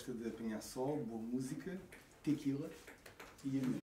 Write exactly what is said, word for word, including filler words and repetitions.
gosta de apanhar sol, boa música, tequila e amigos.